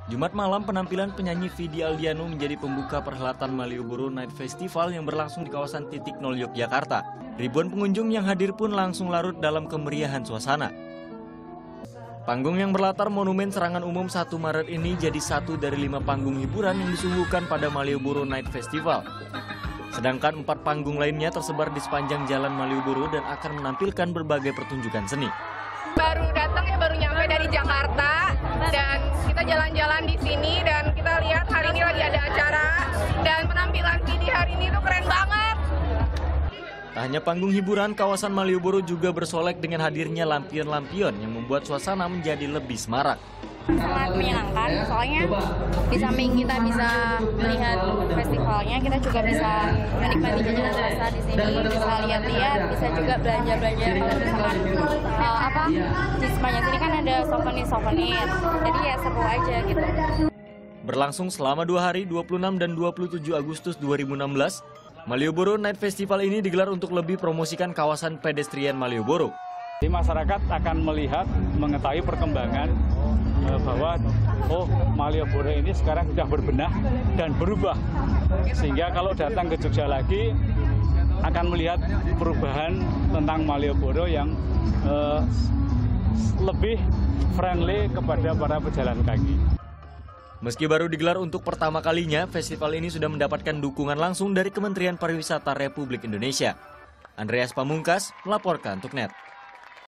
Jumat malam, penampilan penyanyi Vidi Aldiano menjadi pembuka perhelatan Malioboro Night Festival yang berlangsung di kawasan Titik Nol, Yogyakarta. Ribuan pengunjung yang hadir pun langsung larut dalam kemeriahan suasana. Panggung yang berlatar Monumen Serangan Umum 1 Maret ini jadi satu dari 5 panggung hiburan yang disuguhkan pada Malioboro Night Festival. Sedangkan 4 panggung lainnya tersebar di sepanjang jalan Malioboro dan akan menampilkan berbagai pertunjukan seni. Baru datang ya, baru nyampe dari Jakarta dan kita jalan-jalan di sini dan kita lihat hari ini lagi ada acara dan penampilan Vidi hari ini tuh keren banget. Tak hanya panggung hiburan, kawasan Malioboro juga bersolek dengan hadirnya lampion-lampion yang membuat suasana menjadi lebih semarak. Sangat menyenangkan, soalnya di samping kita bisa melihat festivalnya, kita juga bisa menikmati jajanan rasa di sini, bisa lihat-lihat, bisa juga belanja-belanja. Kalau misalkan di sepanjang sini kan ada souvenir, jadi ya seru aja gitu. Berlangsung selama 2 hari, 26 dan 27 Agustus 2016, Malioboro Night Festival ini digelar untuk lebih promosikan kawasan pedestrian Malioboro. Di masyarakat akan melihat, mengetahui perkembangan bahwa Malioboro ini sekarang sudah berbenah dan berubah. Sehingga kalau datang ke Jogja lagi akan melihat perubahan tentang Malioboro yang lebih friendly kepada para pejalan kaki. Meski baru digelar untuk pertama kalinya, festival ini sudah mendapatkan dukungan langsung dari Kementerian Pariwisata Republik Indonesia. Andreas Pamungkas melaporkan untuk NET.